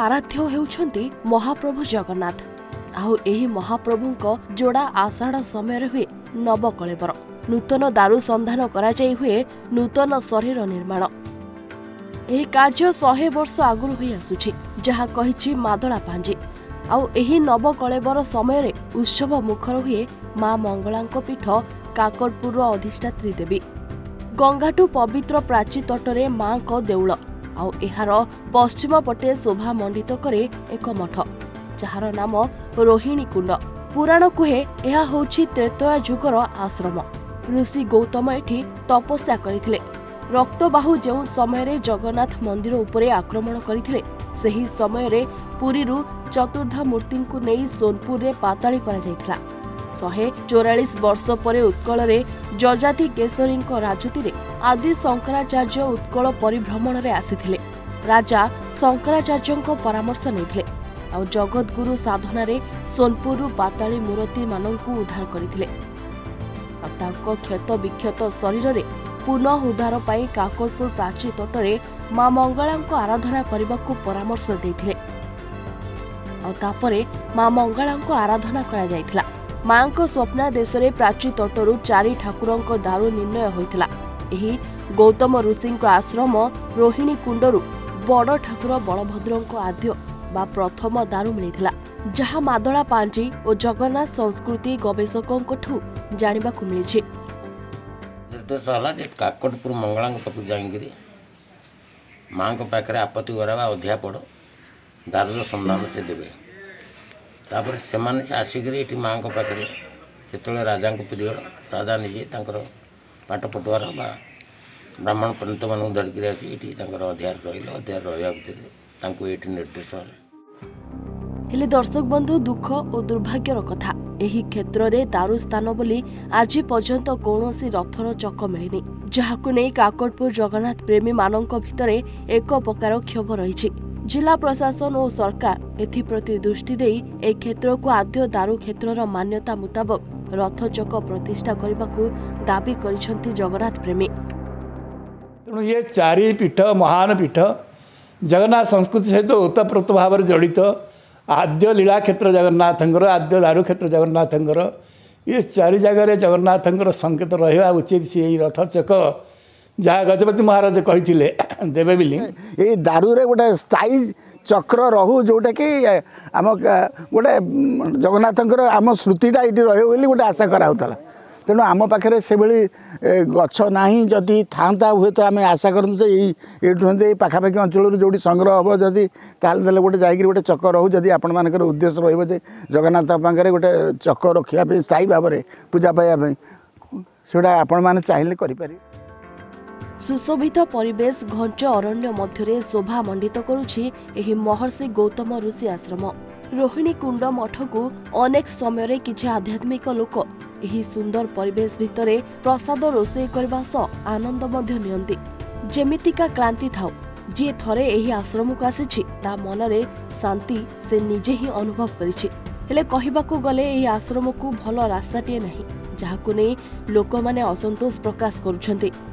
आराध्य हेउछन्ति महाप्रभु जगन्नाथ। आउ एही महाप्रभुंक जोड़ा आषाढ़ समय हुए नवकलेबर। नूतन दारु संधान करा जाई हुए नूतन शरीर निर्माण। एही कार्य 100 वर्ष आगुरु होई आसुछि जहा कहिछि मादळा पांजी। आउ एही नवकलेबर समय उत्सव मुखर हुए मां मंगलांक पीठ काकड़पुर अधिष्ठात्री देवी। गंगाठू पवित्र प्राची तटरे मां को देउल आउ एहार पश्चिम पटे शोभा मंडित करे एक मठ जार नाम रोहिणी कुंड। पुराण कुहे यह होछि त्रेतया जुगर आश्रम। ऋषि गौतम एठी तपस्या करिथिले। रक्तबाहु जो समय जगन्नाथ मंदिर उपरे आक्रमण करथिले सेही समय पुरीरू चतुर्धा मूर्ति को नहीं सोनपुर रे पाताली करा जायथिला। 144 वर्ष परे उत्कल रे जजाति केशरी राजूति रे आदि शंकराचार्य उत्कल परिभ्रमण रे आसीथिले। राजा शंकराचार्य परामर्श नेथिले आ जगतगुरु साधना रे सोनपुर पाताली मूर्ति माननकु उद्धार करथिले। तांको क्षत विक्षत शरीर रे पुनः उद्धार पाई काकड़पुर प्राची तटरे मां मंगलांको आराधना करबाकू परामर्श देथिले। तापरे मां मंगलांको आराधना करा जायथिला। मांको स्वप्नादेश रे प्राची तटरू 4 ठाकुरंको दारु निर्णय होइथिला। एही गौतम ऋषिंको आश्रम रोहिणी कुंडरू बड़ ठाकुर बलभद्रंको आद्य बा प्रथम दारु मिलिथिला जहा मादळा पांजी और जगन्नाथ संस्कृति गवेषकों जानिबाकू मिलिछि। निर्देश होला जे काकड़पुर मंगलांक पाखु जाइंगिरी मां को पाखरे आपत्ति गरावा अध्या पड़ दारुर संधान से देवे। तापर से माने आसिकरी एठी मां को पाखरे जेतले राजा को प्रिय राजा निजे तांकर पाठ पटुआर बा ब्राह्मण पंडित मानू धरिकी आसी एठी तांकर अध्याय रहिलो। अध्याय रहिया भितर तांको एठी निर्देश होला। हेले दर्शक बंधु दुख और दुर्भाग्यर कथा एही क्षेत्र रे दारु स्थान बोली आज पर्यंत कौनसी रथर चक मिलनी जहाकु नै काकड़पुर जगन्नाथ प्रेमी मानक भितरे एक प्रकार क्षोभ रही। जिला प्रशासन और सरकार एथिप्रति दृष्टि देई ए क्षेत्र को आद्य दारु क्षेत्रर मान्यता मुताबक रथ चक प्रतिष्ठा करबाकू दाबी करिसंती जगन्नाथ प्रेमी। तेणु ये 4 पीठ महान पीठ जगन्नाथ संस्कृति सहित ओतप्रोत भाव जड़ित आद्य लीला क्षेत्र जगन्नाथंकर आद्य दारु क्षेत्र जगन्नाथंकर ये 4 जगह जगन्नाथंकर संकेत रहा उचित। सी रथ चक जहाँ गजपति महाराज कही देवे बिली ये दारु रे गोटे स्थायी चक्र रहू जोटा कि आम गोटे जगन्नाथंकर आम स्मृतिटा ये रही गोटे आशा कराला। तेणु आम पाखे से गछ ना जदि था हुए तो आम आशा करूँ ये पाखापाखि अंचल जो संग्रह हम जदि ताल गोटे जाकि गोटे चक रहू जदि आपण मान उद्देश्य रही जगन्नाथ पाखे गोटे चक रखा स्थायी भाव में पूजा पाइबा सेटा आपण मैंने चाहिए करें। सुशोभित परिवेश घंच अरण्य मध्य शोभा मंडित करुछि एही महर्षि गौतम ऋषि आश्रम। रोहिणी कुंड मठ को अनेक समय किछि आध्यात्मिक लोक एही सुंदर परिवेश भितरे प्रसाद रोषे करबा सह आनंद मध्य नियंती। जेमितिका क्लांति थाउ जी थरे एही आश्रम को आसीछि ता मनरे शांति से निजे ही अनुभव करिछि। हेले कहिबाकू गले एही आश्रम को भल रास्ताटिए नाही जहाकू नै लोक माने असंतोष प्रकाश करुछन्ति।